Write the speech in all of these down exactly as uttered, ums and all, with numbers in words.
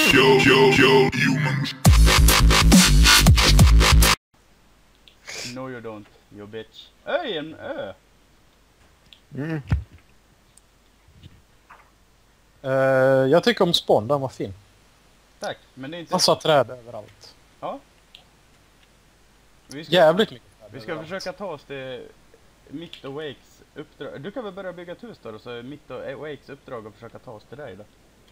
Kill, kill, kill humans. No you don't, you bitch. Öj, en ö! Mm. Uh, jag tycker om Spawn, den var fin. Tack, men det är inte... Massa träd överallt. Ja. Vi ska, Jävligt mycket träd vi ska överallt. försöka ta oss till Mitt och Wakes uppdrag. Du kan väl börja bygga ett hus då, och så är Mitt och Wakes uppdrag och försöka ta oss till dig då.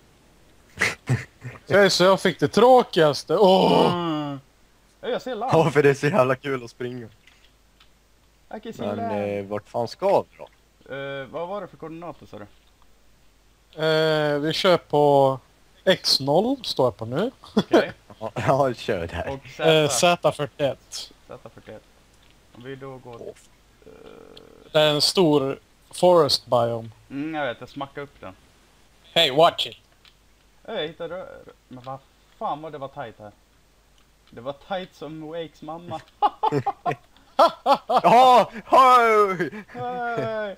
Okej, så jag fick det tråkigaste. Åh! Mm. Ja, jag ser land. Ja, för det är så jävla kul att springa. I can see Men land. eh, vart fan ska vi då? Uh, vad var det för koordinater sa du? Uh, vi kör på X noll, står jag på nu. Okej. Ja, ja kör där. Och Z. Uh, Z fyrtioett. Z fyrtioett. Om vi då går... Åh, Uh, Det är en stor forest biome. mm, jag vet, jag smackar upp den. Hey, watch it! Jag hittade rör. Men vad fan vad det var tight här. Det var tight som Wakes mamma. Ja! Hej! Hey!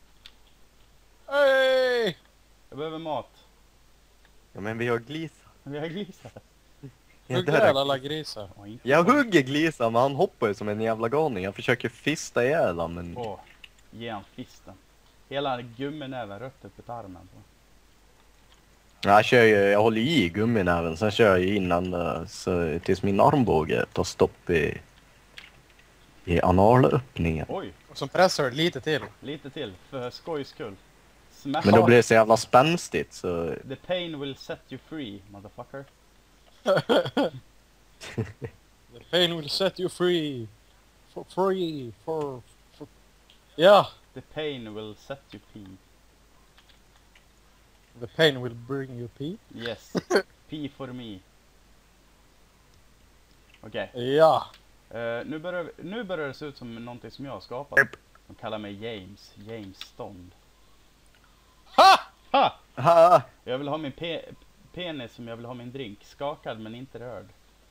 Hey! Jag behöver mat. Ja, men vi har glisa. Vi har grisar. Jag, Hugg dödar- ihjäl alla grisar. Åh, inte jag fan. hugger glisa, men han hoppar ju som en jävla galning. Jag försöker fista ihjäl honom, men... Åh, ge han fisten. Hela gumminäven rött upp i tarmen. På. Jag kör ju, jag håller i gumminäven, sen kör jag innan eh, så, tills min armbåge tar stopp i, i analöppningen. Oj, Och så pressar du lite till. lite till. För skojs skull. Smash. Men då blir det så jävla spänstigt så... The pain will set you free, motherfucker. The pain will set you free. For free. For... for... Ja. The pain will set you pee. The pain will bring you pee. Yes. Pee for me. Okej. Ja. Eh, nu, börjar, vi- nu börjar det se ut som någonting som jag har skapat. De kallar mig James. James Stond. Ha! Ha! Ha! Jag vill ha min pe penis som jag vill ha min drink. Skakad men inte rörd.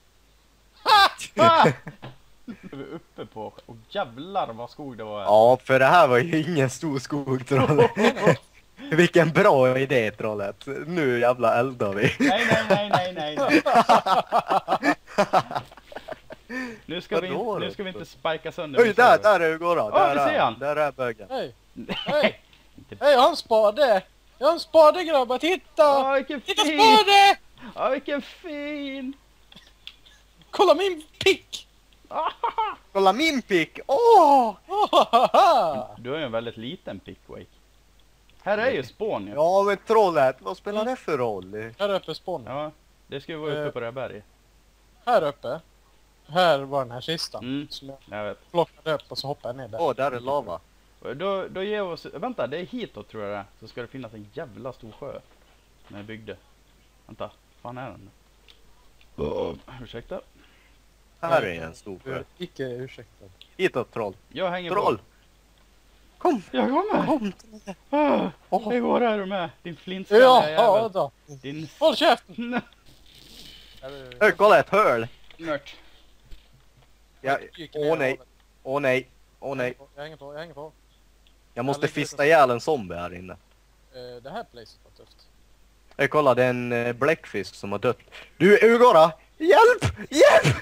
Ha! Vi är uppe på. Och jävlar vad skog det var. Ja, för det här var ju ingen stor skog, trollet. Vilken bra idé, trollet. Nu jävla eldar vi. Nej, nej, nej, nej, nej, nej. Nu ska, vi, Vadå in- nu då? ska vi inte spika sönder. Oj, min där, server. där är Ugora. Ja, Där det ser är han. Där är bögen. Hej. Nej. Hej. Inte- Hej, jag har en spade. Jag har en spade, grabbar. Titta. Åh, vilken Titta fin! spade. Ja, vilken fin! Kolla min pick. Kolla min pick! Åh! Oh, Du har ju en väldigt liten pick, Wake. Här är ju spawn ju. Ja, men trollet, vad spelar det för roll? här uppe spawn. Ja, det ska ju vara uppe Eh. på det här berget. Här uppe. Här var den här kistan. Mm. Som jag Jag vet. plockade upp och så hoppade jag ner där. Åh, där är lava. Då, då ger vi oss... Vänta, det är hitåt tror jag det är. Så ska det finnas en jävla stor sjö. När jag byggde. Vänta, fan är den? Oh. Ursäkta. Här är en stor sjö. Icke ursäktad. Hitåt, troll. Jag hänger Troll! på. Kom! Jag kommer! Kom! Ah, Åh. det går här med. Din flintskalle Ja, ja jävel. då. Din... Håll käften. Hör, kolla ett höl! Nört. Ja. Åh nej, åh nej, åh nej. Jag hänger på, jag hänger på. Jag måste fista ihjäl en zombie här inne. Eh, det här placet var tufft. Hör, kolla, det är en eh, bläckfisk som har dött. Du, Ugora! Hjälp! Hjälp!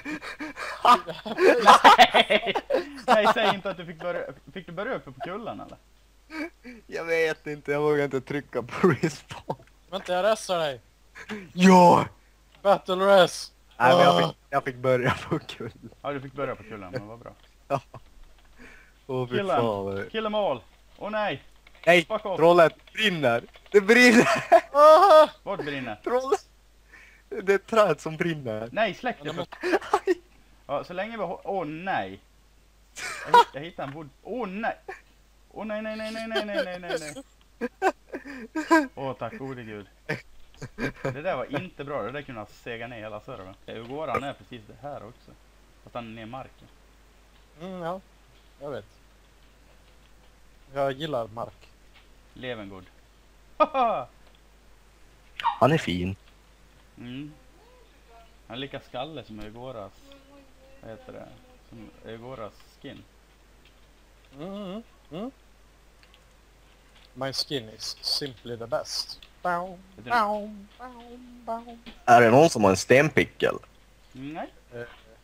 Nej! Nej, säg inte att du fick börja... Fick du börja uppe på kullen eller? Jag vet inte, jag vågar inte trycka på respawn. Vänta, jag restar dig. Ja! Battle res. Nej, men jag fick, jag fick börja på kullen. Ja, du fick börja på kullen, men vad bra. Åh, fy Killen. fan. vad- Kill them all. Åh nej! Nej, Fuck off. trollet brinner! Det brinner! Ah! Vart brinner? Trollet! Det är ett träd som brinner. Nej, släck det Ja, för... men- Ja, så länge vi har... Åh nej! Jag, hitt- jag hittade en wood... Åh nej! Åh nej, nej, nej, nej, nej, nej, nej, nej, nej. Åh, tack gode gud. Det där var inte bra, det där kunde ha sega ner hela servern. Ugora han är precis det här också. Fast han är ner i marken. Mm, ja, jag vet. Jag gillar mark. Levengod. Haha! Han är fin. Mm. Han är lika skalle som Ugoras... Vad heter det? Som Ugoras skin. Mm, mm, mm. My skin is simply the best. Bow, bow, bow, bow. Är det någon som har en stenpickel? Nej. Eh,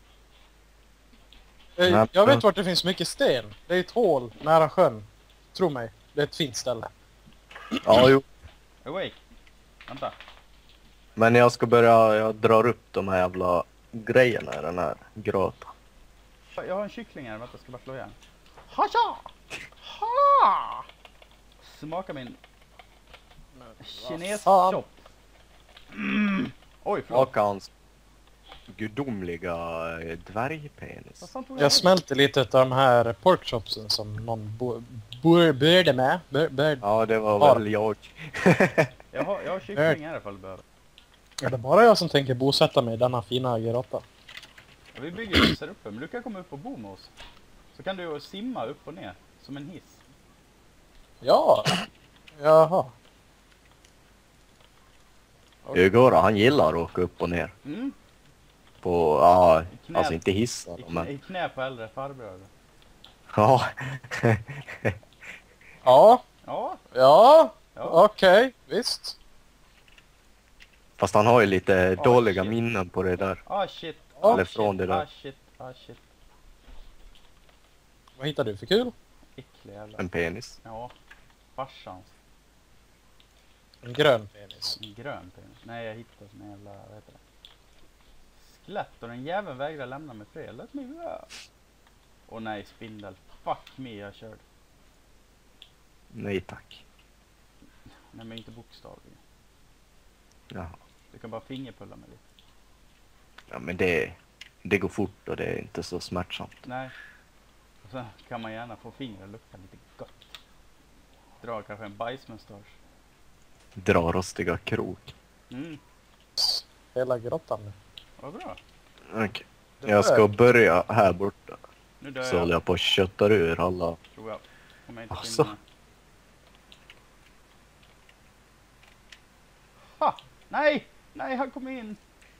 Nej. Jag vet vart det finns mycket sten. Det är ett hål nära sjön. Tro mig, det är ett fint ställe. Ja, jo. Awake. Vänta. Men jag ska börja, jag drar upp de här jävla grejerna i den här gröten. Jag har en kyckling här, vänta, jag ska bara slå igen. Haja! Ha! Smaka min kines fan? chop. Mm. Oj, förlåt. Och hans gudomliga eh, dvärgpenis. Vad fan tog Jag smälter lite av de här porkchopsen som någon bo- bo- började med. Bör, bör, Ja, det var Var. väl jag. Jag har, jag har kyckling här ifall du behöver. Är det bara jag som tänker bosätta mig i denna fina grotta? Ja, vi bygger hus här uppe, men du kan komma upp och bo med oss. Så kan du simma upp och ner, som en hiss. Ja. Jaha. Ögora, han gillar att åka upp och ner. Mm. På, ja, knä- alltså inte hissar I, knä, men... I knä på äldre farbröder. Ja. Ja. Ja, Ja. ja. Okej. Visst. Fast han har ju lite Ah, dåliga shit. minnen på det där. Ah shit. Eller Ah, från shit. det där. Ah shit. Ah shit. Vad hittar du för kul? Äcklig jävla. En penis. Ja. Farsans. En grön penis. En grön penis. Nej, jag hittade sån jävla, vad heter det? Skelett och den jäveln vägrar lämna mig fred. Let me go. Åh nej, spindel. Fuck me, jag körde. Nej tack. Nej, men inte bokstavligen. Ja. Du kan bara fingerpulla mig lite. Ja men det, det går fort och det är inte så smärtsamt. Nej. Och så kan man gärna få fingrar lukta lite gott. Dra kanske en bajsmustasch. Dra rostiga krok. Mm, Hela grottan nu. vad bra. Okej. Det Jag ska är- börja här borta. Nu dör Så jag, håller jag på och köttar ur alla. tror jag. Om jag inte Alltså. finner. Ha! Nej! Nej, han kom in!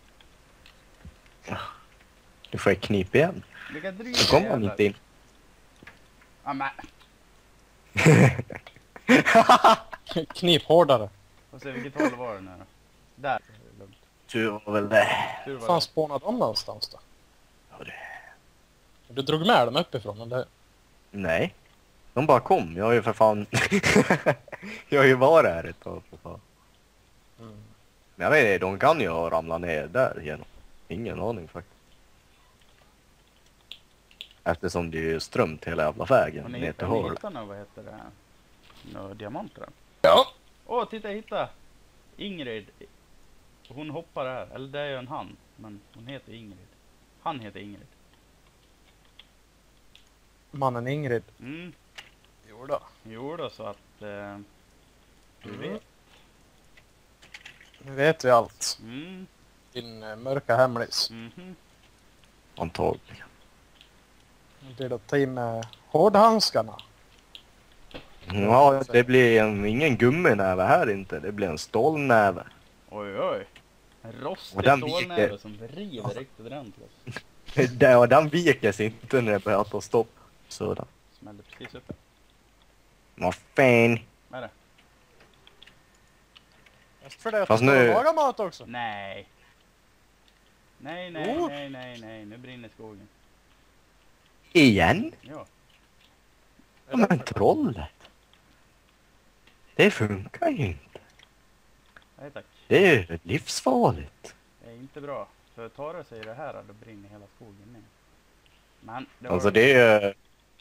Du får jag knip igen. Vilka dryga Så kommer han jävlar. inte in. Ah, men. Knip hårdare. Får se vilket håll var det nu då. Där. är det lugnt. Du var väl det. Tur Var var fan det. spånade de någonstans då? Ja, det. Du drog med dem uppifrån, eller? Nej. De bara kom. Jag har ju för fan... jag har ju varit här ett tag för fan. Mm. Men jag vet inte, de kan ju ha ramlat ner där igenom. Ingen aning faktiskt. Eftersom det är ju strömt hela jävla Har vägen ni, ner till har ni havet. hittat något, vad heter det? Några diamanter då? Ja. Åh, titta, hitta! Ingrid. Hon hoppar här. Eller det är ju en han. Men hon heter Ingrid. Han heter Ingrid. Mannen Ingrid. Mm. Jo då. Jo då, så att... Eh, du Mm. vet. Nu vet vi allt. Mm. Din eh, mörka hemlis. Mhm. Antagligen. Det är att ta in med hårdhandskarna. Ja, det blir en, ingen gumminäve här inte. Det blir en stålnäve. Oj, oj. En Och rostig den stålnäve viker. som river riktigt ordentligt. Den, och den viker sig inte när det börjar ta stopp. Sådan. Smällde precis uppe. Vad fan. Vad är det? Just för det Fast att du nu- lagar mat också. Nej. Nej, nej, Jo. nej, nej, nej. Nu brinner skogen. Igen? Ja. Ja, men trollet. Det funkar ju inte. Nej, tack. Det är ju livsfarligt. Det är inte bra. För tar det sig det här, då brinner hela skogen ner. Men det var... Alltså det är ju...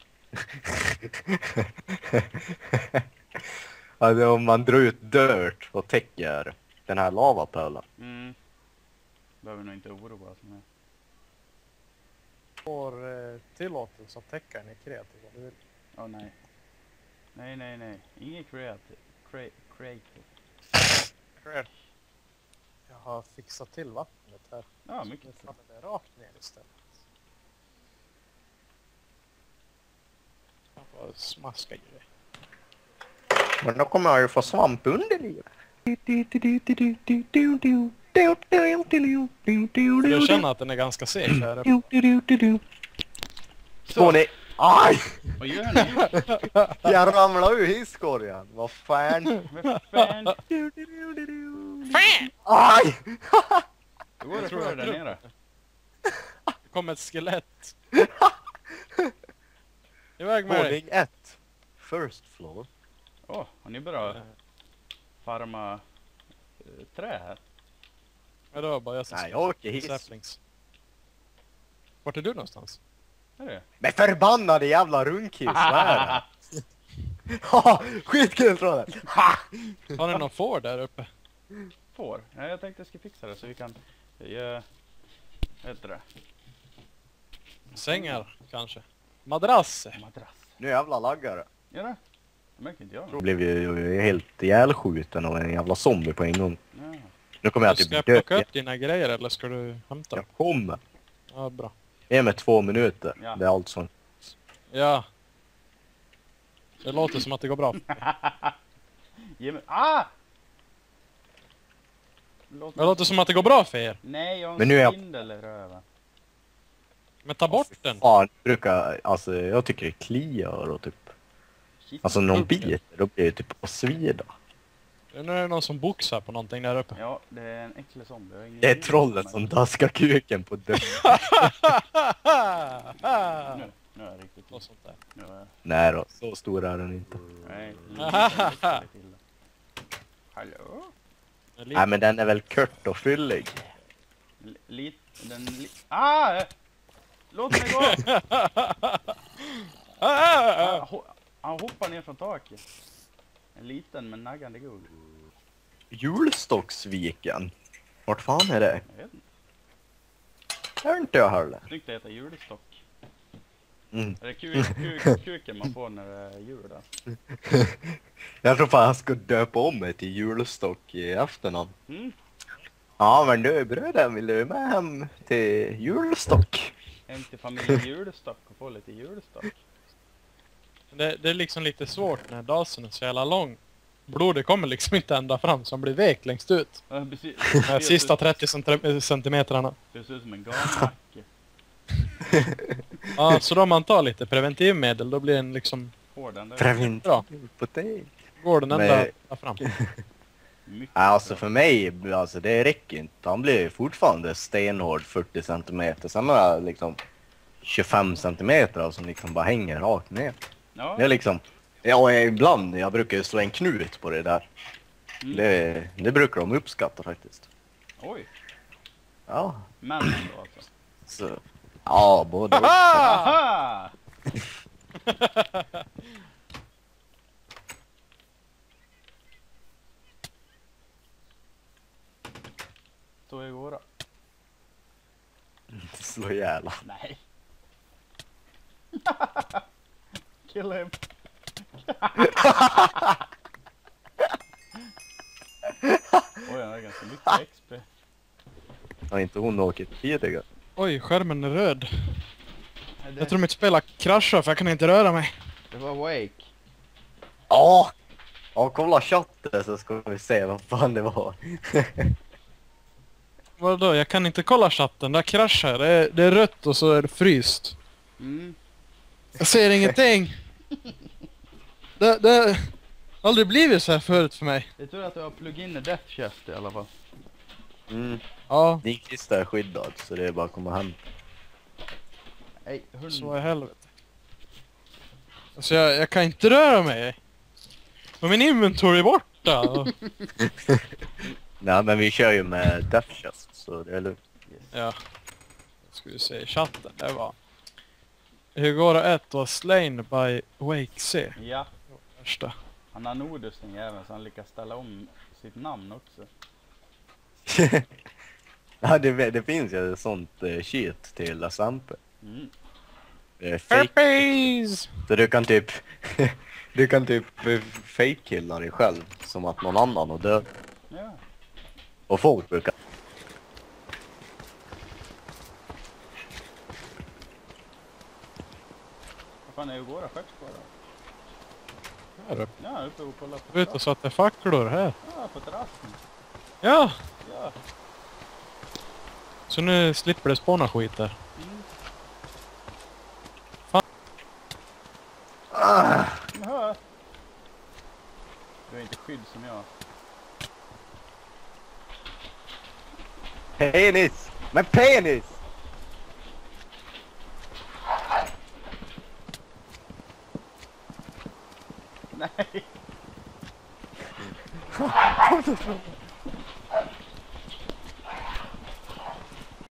alltså om man drar ut dirt och täcker den här lavapölen. Mm. Behöver nog inte oroa oss med. Får eh, tillåtelse att täcka en i kreativ om du vill. Åh nej. Nej, nej, nej. Inget creative. Cre creative. Cred. Jag har fixat till vattnet här. Ja, Nu mycket. faller det rakt ner istället. Jag får smaska ju det. Men då kommer jag ju få svamp under livet. För jag känner att den är ganska seg här. Så ni, Aj! Vad gör ni? Jag ramlade ur hisskorgen. Vad fan? Vad fan? Aj! Hur går det för dig där nere? Det kom ett skelett. Iväg med dig. Våning ett. First floor. Åh, oh, har ni börjat farma uh, trä här? Ja, det var bara jag som Nej, jag åker hiss. saplings. Vart är du någonstans? Är det? Men förbannade jävla runkhiss, vad är det? Haha, skitkul tror jag. Ha! Har ni någon får där uppe? Får? Ja, jag tänkte jag ska fixa det så vi kan göra... Vad heter det? Sängar, kanske. Madrass. Madrass. Nu jävla laggare. Gör det? Det märker inte jag. Då blev ju helt ihjälskjuten av en jävla zombie på en gång. Ja. Nu kommer jag Ska typ jag dö. plocka upp dina grejer eller ska du hämta dem? Jag kommer. Ja, bra. Ge mig två minuter. Ja. Det är allt som... Ja. Det låter som att det går bra. Ge mig... Ah! Låt Det låter som att det går bra för er. Nej, jag har Men en nu är jag- spindel i röven. Men ta bort den. Fan, brukar... Alltså, jag tycker det kliar och typ... Shit. Alltså, någon bit, då blir det typ att svida. Nu är det någon som boxar på någonting där uppe. Ja, det är en äcklig zombie. Jag har ingen Det är aning om trollet det. som daskar kuken på dörren. Nu, nu är jag riktigt Och sånt där. nu är jag... Nej då, så stor är den inte. Nej, lite, lite, lite illa. Hallå? Nej, men den är väl kort och fyllig. L- Lite, den li... Ah! Låt mig gå! Han, ho han hoppar ner från taket. En liten men naggande gugg. Julstocksviken. Vart fan är det? Jag vet inte. Det har inte jag heller. Snyggt det heter julstock. Mm. Är det kuk, kuk, kuken man får när det är jul då? Jag tror fan jag ska döpa om mig till julstock i efternamn. Mm. Ja, men du bröder, vill du med hem till julstock? Hem till familjen julstock och få lite julstock. Det, det är liksom lite svårt när dasen är så jävla lång. Blodet kommer liksom inte ända fram så han blir vek längst ut. Ja, precis. De här sista trettio centi- centimetrarna. Det ser ut som en gamacke. Ja, så då man tar lite preventivmedel då blir den liksom... Hård den där. Preventiv Bra. på dig. Går den ända Men- ända fram. Mycket Nej, alltså bra. för mig, alltså det räcker inte. Han blir fortfarande stenhård fyrtio centimeter. Sen har jag liksom tjugofem centimeter som liksom bara hänger rakt ner. Ja, Det är liksom, ja ibland, jag brukar ju slå en knut på det där. mm. Det, det brukar de uppskatta faktiskt. Oj. Ja, Men då alltså. så, ja både och. Aha! Så igår då? Slå ihjäl. Nej. Kill him. Oj, han har ganska mycket X P. Har inte hon åkt tidigare? Oj, skärmen är röd. Det, Jag tror mitt spel har kraschat för jag kan inte röra mig. det var Wake. Ja! Ja, kolla chatten så ska vi se vad fan det var. Vadå? Jag kan inte kolla chatten. Där kraschar. Det är, det är rött och så är det fryst. Mm. Jag ser ingenting. Det, det har aldrig blivit så här förut för mig. Det är tur att du har plug-in i Death Chest i alla fall. Mm. Ja, Din kista är skyddad så det är bara att komma hem. Nej, hund. så i helvete. Alltså jag, jag kan inte röra mig. Och min inventory är borta. Och- Nej, men vi kör ju med Death Chest så det är lugnt. Yes. Ja. Ska vi se i chatten. Det var... Hugora ett var slain by Wake C. Ja, Värsta. han har nordus den jäveln så han lyckas ställa om sitt namn också. Ja, det, det finns ju ett sånt uh, shit till S M P. Mm. Det är fake. Herpes! Så du kan typ... du kan typ uh, fake-killa dig själv som att någon annan har död. Ja. Och folk brukar... Vad fan är Ugora först på då? Här uppe. Ja, uppe och kolla på Ut och satte facklor här. Ja, på terrassen. Ja! Ja. Så nu slipper det spåna skit där. Mm. som jag. Penis! Men penis! Nej.